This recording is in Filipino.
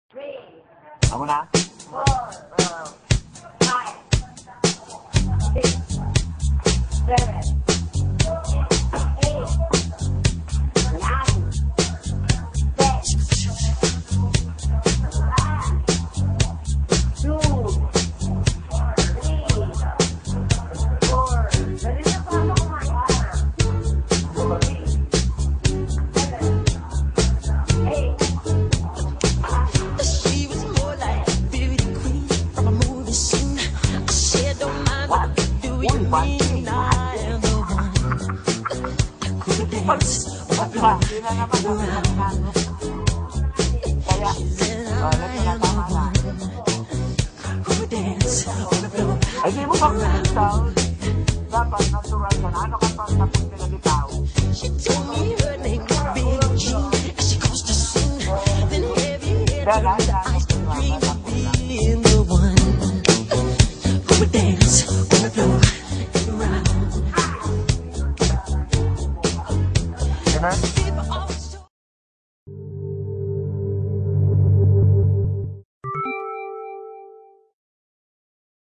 Ako na? Ay, di mo pa bitaw. Dapat natural ka na. Ano ka pa tapos pinabitaw? Dala,